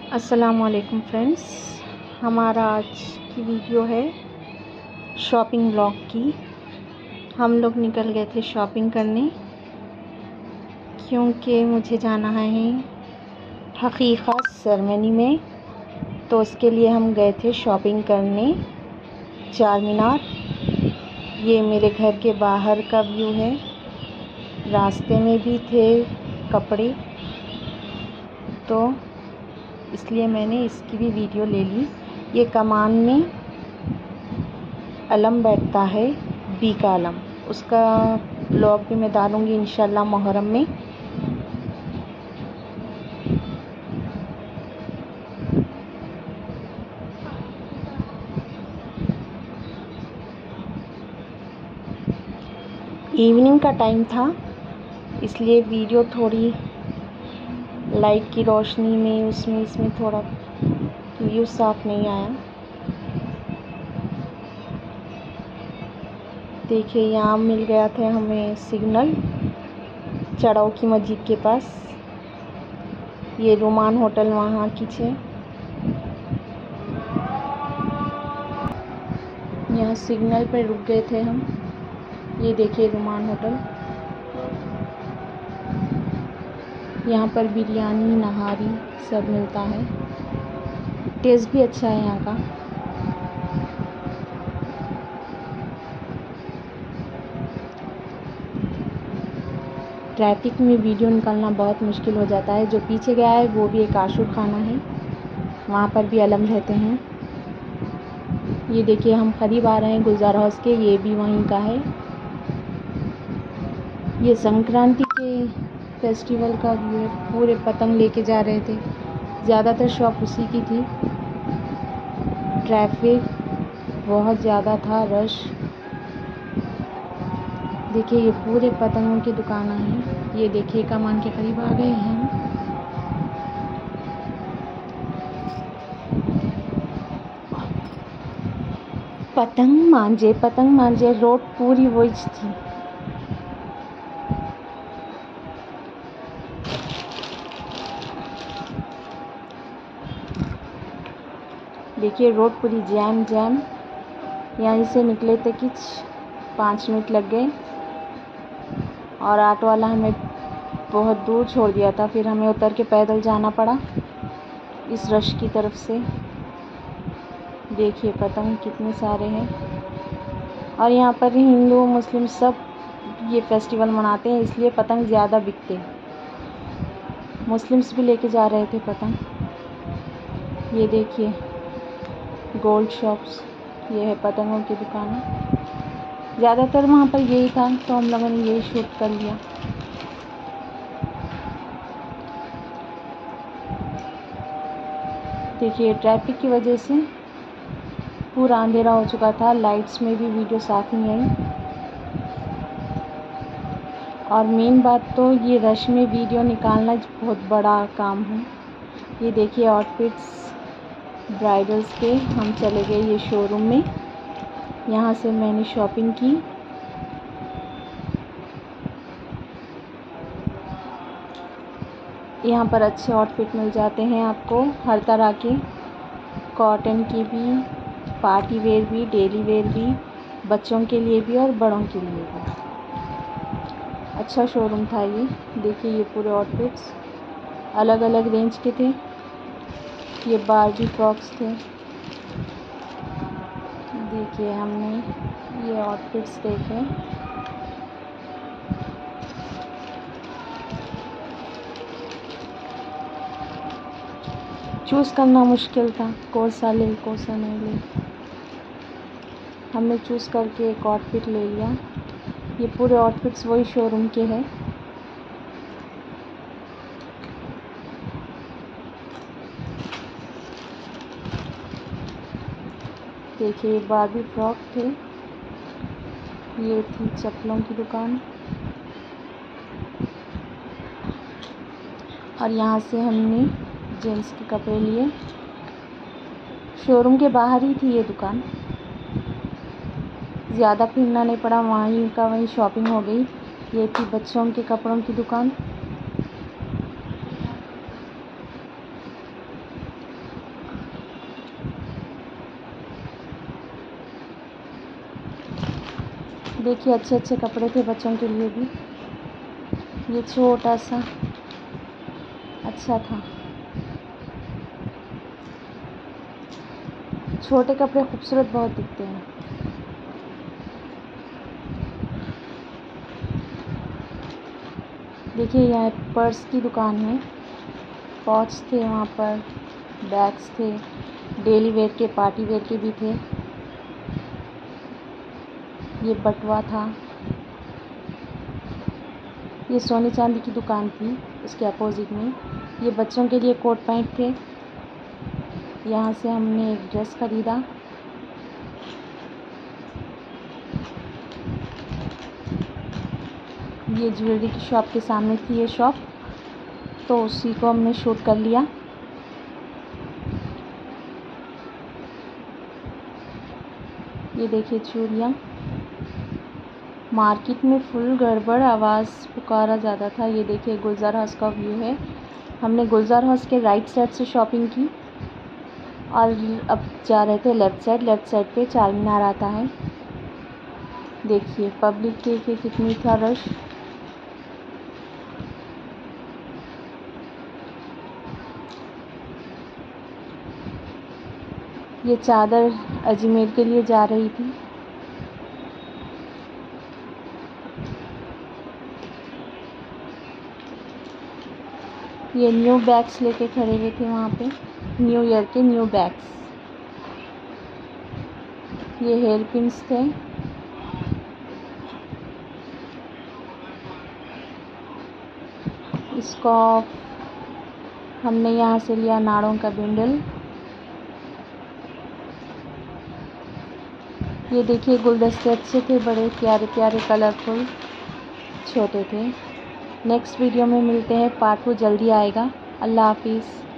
अस्सलामुअलैकुम फ्रेंड्स, हमारा आज की वीडियो है शॉपिंग ब्लॉग की। हम लोग निकल गए थे शॉपिंग करने क्योंकि मुझे जाना है हकीक़ा सेरेमनी में, तो उसके लिए हम गए थे शॉपिंग करने चार मीनार। ये मेरे घर के बाहर का व्यू है। रास्ते में भी थे कपड़े, तो इसलिए मैंने इसकी भी वीडियो ले ली। ये कमान में अलम बैठता है, बी का अलम, उसका ब्लॉग भी मैं डालूँगी इंशाल्लाह मुहर्रम में। इवनिंग का टाइम था, इसलिए वीडियो थोड़ी लाइट की रोशनी में इसमें थोड़ा व्यू साफ नहीं आया। देखिए, यहाँ मिल गया था हमें सिग्नल चढ़ाऊ की मस्जिद के पास। ये रोमान होटल वहाँ की है। यहाँ सिग्नल पर रुक गए थे हम। ये देखिए रोमान होटल। यहाँ पर बिरयानी नहारी सब मिलता है। टेस्ट भी अच्छा है यहाँ का। ट्रैफिक में वीडियो निकालना बहुत मुश्किल हो जाता है। जो पीछे गया है वो भी एक आशूर खाना है, वहाँ पर भी अलम रहते हैं। ये देखिए, हम करीब आ रहे हैं गुलजार हाउस के, ये भी वहीं का है। ये संक्रांति के फेस्टिवल का व्यू है। पूरे पतंग लेके जा रहे थे, ज़्यादातर शॉप उसी की थी। ट्रैफिक बहुत ज़्यादा था, रश। देखिए, ये पूरे पतंगों की दुकानें हैं। ये देखिए, कमान के करीब आ गए हैं। पतंग मांझे रोड पूरी वही थी। देखिए, रोड पूरी जैम। यहीं से निकले थे कि 5 मिनट लग गए, और ऑटो वाला हमें बहुत दूर छोड़ दिया था। फिर हमें उतर के पैदल जाना पड़ा इस रश की तरफ से। देखिए, पतंग कितने सारे हैं। और यहाँ पर हिंदू मुस्लिम सब ये फेस्टिवल मनाते हैं, इसलिए पतंग ज़्यादा बिकते हैं। मुस्लिम्स भी लेके जा रहे थे पतंग। ये देखिए, गोल्ड शॉप्स, ये है पतंगों की दुकान। ज़्यादातर वहाँ पर यही था, तो हम लोगों ने यही शूट कर लिया। देखिए, ट्रैफिक की वजह से पूरा अंधेरा हो चुका था। लाइट्स में भी वीडियो साफ नहीं आई। और मेन बात तो ये रश में वीडियो निकालना बहुत बड़ा काम है। ये देखिए आउटफिट्स ब्राइडल्स के। हम चले गए ये शोरूम में, यहाँ से मैंने शॉपिंग की। यहाँ पर अच्छे आउटफिट मिल जाते हैं आपको, हर तरह के, कॉटन की भी, पार्टी वेयर भी, डेली वेयर भी, बच्चों के लिए भी और बड़ों के लिए भी। अच्छा शोरूम था ये। देखिए, ये पूरे आउटफिट्स अलग अलग रेंज के थे। ये बार्बी फ्रॉक्स थे। देखिए, हमने ये आउटफिट्स देखे। चूज़ करना मुश्किल था, कौन सा ले कौन सा नहीं ले। हमने चूज़ करके एक आउटफिट ले लिया। ये पूरे आउटफिट्स वही शोरूम के हैं। देखिए, बार्बी फ्रॉक थे। ये थी चप्पलों की दुकान। और यहाँ से हमने जेंट्स के कपड़े लिए। शोरूम के बाहर ही थी ये दुकान, ज़्यादा फिरना नहीं पड़ा, वहीं का वहीं शॉपिंग हो गई। ये थी बच्चों के कपड़ों की दुकान। देखिए अच्छे अच्छे कपड़े थे बच्चों के लिए भी। ये छोटा सा अच्छा था। छोटे कपड़े खूबसूरत बहुत दिखते हैं। देखिए यहाँ पर्स की दुकान है। पॉच थे वहाँ पर, बैग्स थे, डेली वेयर के, पार्टी वेयर के भी थे। ये बटुआ था। ये सोने चांदी की दुकान थी उसके अपोजिट में। ये बच्चों के लिए कोट पैंट थे। यहाँ से हमने एक ड्रेस ख़रीदा। ये ज्वेलरी की शॉप के सामने थी ये शॉप, तो उसी को हमने शूट कर लिया। ये देखिए चूड़ियाँ। मार्केट में फुल गड़बड़, आवाज़ पुकारा ज़्यादा था। ये देखिए गुलजार हाउस का व्यू है। हमने गुलजार हाउस के राइट साइड से शॉपिंग की और अब जा रहे थे लेफ़्ट साइड। लेफ़्ट साइड पे चार मीनार आता है। देखिए पब्लिक देखिए कितनी था रश। ये चादर अजमेर के लिए जा रही थी। ये न्यू बैग्स लेके खड़े हुए थे वहाँ पे, न्यू ईयर के न्यू बैग्स। ये हेयर पिन्स थे। स्कार्फ हमने यहाँ से लिया, नाड़ों का बिंडल। ये देखिए गुलदस्ते अच्छे थे, बड़े प्यारे प्यारे कलरफुल, छोटे थे। नेक्स्ट वीडियो में मिलते हैं, पार्ट 2 जल्दी आएगा। अल्लाह हाफिज़।